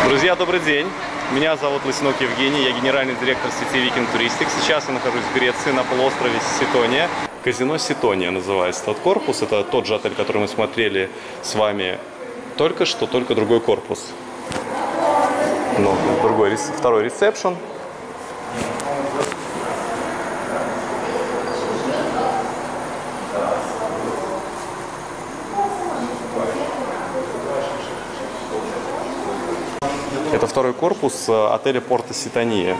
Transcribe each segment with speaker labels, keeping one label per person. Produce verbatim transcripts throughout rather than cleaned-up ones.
Speaker 1: Друзья, добрый день. Меня зовут Лысенок Евгений, я генеральный директор сети Viking Touristic. Сейчас я нахожусь в Греции, на полуострове Ситония. Казино Ситония называется тот корпус. Это тот же отель, который мы смотрели с вами только что, только другой корпус. Ну, другой, второй ресепшн. Это второй корпус отеля Порто Ситония.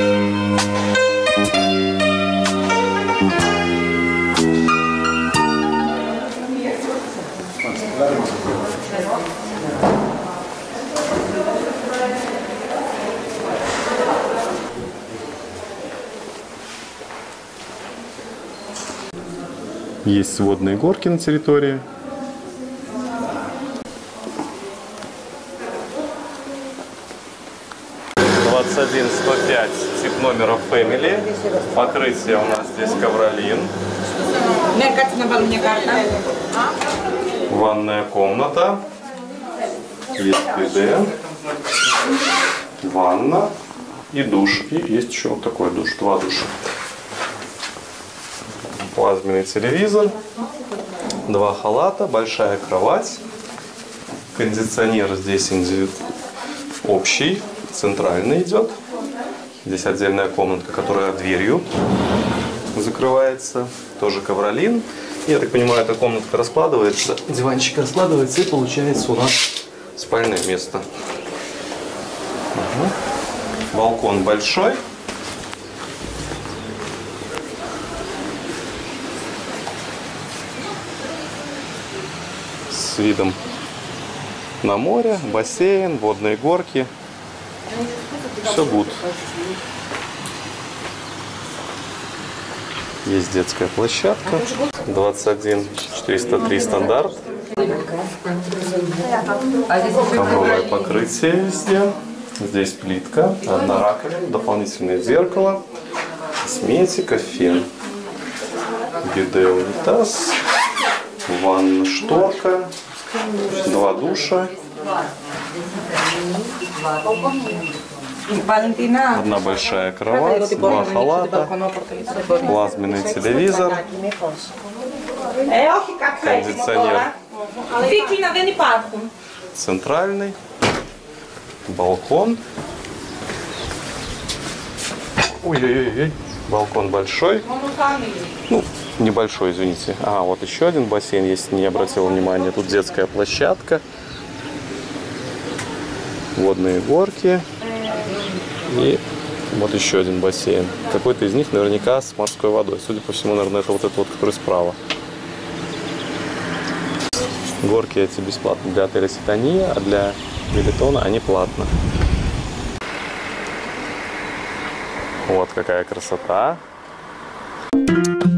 Speaker 1: Есть водные горки на территории. двадцать один сто пять, тип номера Family. Покрытие у нас здесь ковролин. Ванная комната. Есть биде. Ванна. И душ. И есть еще вот такой душ. Два душа. Плазменный телевизор. Два халата. Большая кровать. Кондиционер здесь общий. Центральный идет. Здесь отдельная комнатка, которая дверью закрывается. Тоже ковролин. Я так понимаю, эта комнатка раскладывается. Диванчик раскладывается, и получается у нас спальное место. Угу. Балкон большой. С видом на море, бассейн, водные горки. Все гуд. Есть детская площадка. двадцать один четыреста три стандарт. Ковровое покрытие везде. Здесь плитка, одна раковина, дополнительное зеркало, косметика, фен, биде, унитаз, ванна, шторка, два душа. Одна большая кровать, два халата, плазменный телевизор, кондиционер центральный, балкон. Ой-ой-ой, балкон большой. Ну, небольшой, извините. А, вот еще один бассейн, если не обратил внимания. Тут детская площадка, водные горки. И вот еще один бассейн. Какой-то из них наверняка с морской водой. Судя по всему, наверное, это вот этот вот, который справа. Горки эти бесплатны для отеля Ситония, а для Мелитона они платно. Вот какая красота.